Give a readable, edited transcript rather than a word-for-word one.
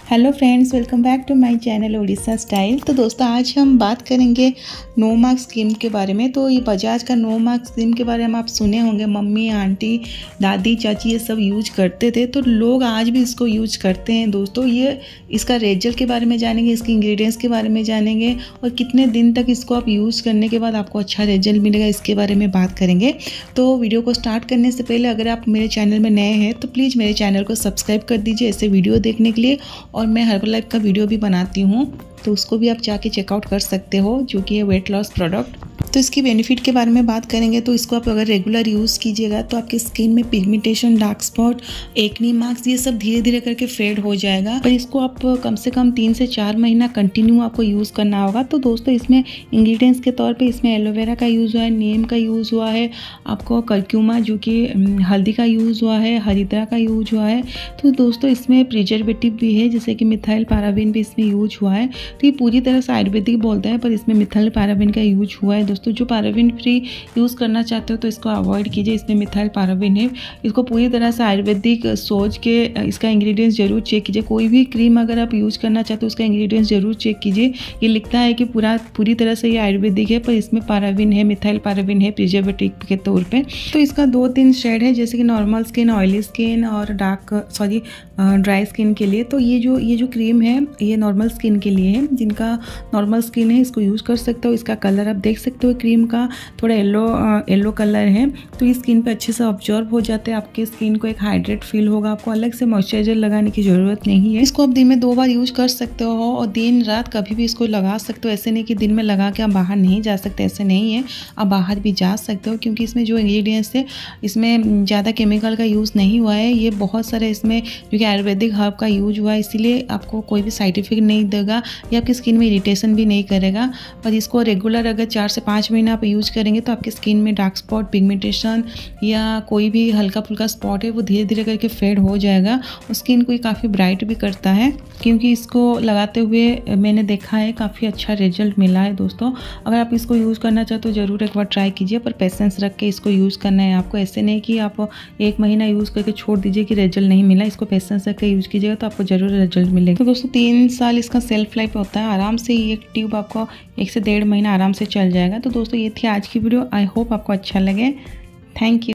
Hello friends, welcome back to my channel Odisha style. तो दोस्तों आज हम बात करेंगे नो मार्क्स क्रीम के बारे में। तो ये बजाज का नो मार्क्स क्रीम के बारे में आप सुने होंगे, मम्मी आंटी दादी चाची ये सब यूज करते थे, तो लोग आज भी इसको यूज करते हैं। दोस्तों ये इसका रिजल्ट के बारे में जानेंगे, इसके इंग्रेडिएंट्स के बारे में जानेंगे और कितने दिन तक इसको आप यूज़ करने के बाद आपको अच्छा रिजल्ट मिलेगा, इसके बारे में बात करेंगे। तो वीडियो को स्टार्ट करने से पहले अगर आप मेरे चैनल में नए हैं तो प्लीज़ मेरे चैनल को सब्सक्राइब कर दीजिए ऐसे वीडियो देखने के लिए। और मैं हर्बलाइफ का वीडियो भी बनाती हूँ, तो उसको भी आप जाके चेकआउट कर सकते हो, जो कि है वेट लॉस प्रोडक्ट। तो इसकी बेनिफिट के बारे में बात करेंगे तो इसको आप अगर रेगुलर यूज़ कीजिएगा तो आपकी स्किन में pigmentation, dark spot, acne marks ये सब धीरे धीरे करके फेड हो जाएगा। पर इसको आप कम से कम 3 से 4 महीना कंटिन्यू आपको यूज़ करना होगा। तो दोस्तों इसमें इंग्रेडिएंट्स के तौर पे इसमें एलोवेरा का यूज़ हुआ है, नीम का यूज़ हुआ है, आपको करक्यूमा जो कि हल्दी का यूज़ हुआ है, हरिद्रा का यूज हुआ है। तो दोस्तों इसमें प्रिजर्वेटिव भी है, जैसे कि मिथाइल पैराबेन भी इसमें यूज हुआ है। तो ये पूरी तरह से आयुर्वेदिक बोलते हैं, पर इसमें मिथाइल पैराबेन का यूज हुआ है। दोस्तों जो पैराबेन फ्री यूज़ करना चाहते हो तो इसको अवॉइड कीजिए, इसमें मिथाइल पैराबेन है। इसको पूरी तरह से आयुर्वेदिक सोच के इसका इंग्रेडिएंट्स जरूर चेक कीजिए। कोई भी क्रीम अगर आप यूज़ करना चाहते हो उसका इंग्रेडिएंट्स जरूर चेक कीजिए। ये लिखता है कि पूरी तरह से ये आयुर्वेदिक है, पर इसमें पैराबेन है, मिथाइल पैराबेन है प्रिजर्वेटिव के तौर पे। तो इसका 2-3 शेड है, जैसे कि नॉर्मल स्किन, ऑयली स्किन और ड्राई स्किन के लिए। तो ये जो क्रीम है ये नॉर्मल स्किन के लिए है। जिनका नॉर्मल स्किन है इसको यूज़ कर सकते हो। इसका कलर आप देख सकते हो, क्रीम का थोड़ा येलो कलर है, तो ये स्किन पे अच्छे से ऑब्जर्व हो जाते हैं। आपके स्किन को एक हाइड्रेट फील होगा, आपको अलग से मॉइस्चराइजर लगाने की ज़रूरत नहीं है। इसको आप दिन में 2 बार यूज कर सकते हो और दिन रात कभी भी इसको लगा सकते हो। ऐसे नहीं कि दिन में लगा के आप बाहर नहीं जा सकते, ऐसे नहीं है, आप बाहर भी जा सकते हो, क्योंकि इसमें जो इंग्रेडिएंट्स है इसमें ज़्यादा केमिकल का यूज़ नहीं हुआ है। ये बहुत सारे इसमें जो कि आयुर्वेदिक हर्ब का यूज हुआ है, इसीलिए आपको कोई भी साइड इफेक्ट नहीं देगा, या आपकी स्किन में इरिटेशन भी नहीं करेगा। और इसको रेगुलर अगर 4 से 5 महीना आप यूज़ करेंगे तो आपकी स्किन में डार्क स्पॉट, पिगमेंटेशन या कोई भी हल्का फुल्का स्पॉट है वो धीरे धीरे करके फेड हो जाएगा। और स्किन को काफ़ी ब्राइट भी करता है, क्योंकि इसको लगाते हुए मैंने देखा है काफ़ी अच्छा रिजल्ट मिला है। दोस्तों अगर आप इसको यूज़ करना चाहते हो ज़रूर एक बार ट्राई कीजिए, पर पेशेंस रख के इसको यूज़ करना है आपको। ऐसे नहीं कि आप 1 महीना यूज़ करके छोड़ दीजिए कि रिजल्ट नहीं मिला। इसको पेशेंस रख के यूज़ कीजिएगा तो आपको ज़रूर रिजल्ट मिलेगा। तो दोस्तों 3 साल इसका सेल्फ लाइफ होता है, आराम से ये ट्यूब आपको 1 से 1.5 महीना आराम से चल जाएगा। तो दोस्तों ये थी आज की वीडियो, आई होप आपको अच्छा लगे। Thank you.